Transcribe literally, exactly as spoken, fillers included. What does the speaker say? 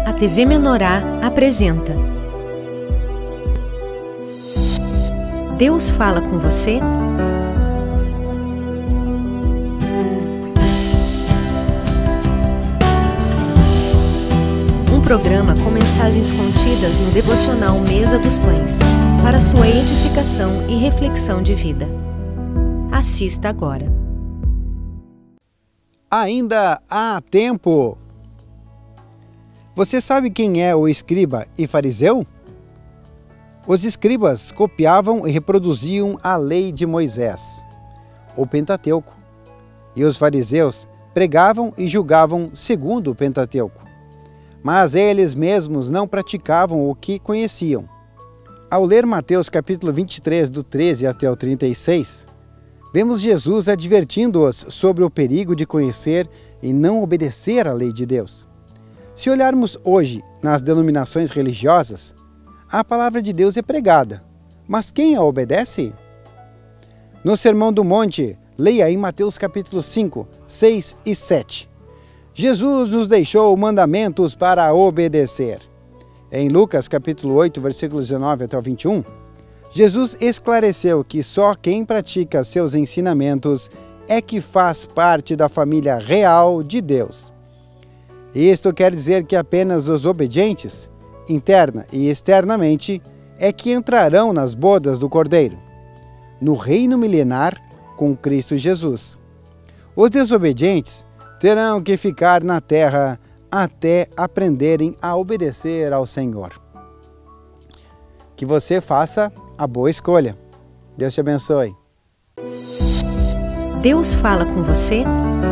A T V Menorá apresenta Deus fala com você? Um programa com mensagens contidas no devocional Mesa dos Pães, para sua edificação e reflexão de vida. Assista agora. Ainda há tempo. Você sabe quem é o escriba e fariseu? Os escribas copiavam e reproduziam a lei de Moisés, o Pentateuco, e os fariseus pregavam e julgavam segundo o Pentateuco. Mas eles mesmos não praticavam o que conheciam. Ao ler Mateus capítulo vinte e três, do treze até o trinta e seis, vemos Jesus advertindo-os sobre o perigo de conhecer e não obedecer à lei de Deus. Se olharmos hoje nas denominações religiosas, a palavra de Deus é pregada, mas quem a obedece? No Sermão do Monte, leia em Mateus capítulo cinco, seis e sete. Jesus nos deixou mandamentos para obedecer. Em Lucas capítulo oito, versículos dezenove até o vinte e um, Jesus esclareceu que só quem pratica seus ensinamentos é que faz parte da família real de Deus. Isto quer dizer que apenas os obedientes, interna e externamente, é que entrarão nas bodas do Cordeiro, no reino milenar com Cristo Jesus. Os desobedientes terão que ficar na terra até aprenderem a obedecer ao Senhor. Que você faça a boa escolha. Deus te abençoe. Deus fala com você?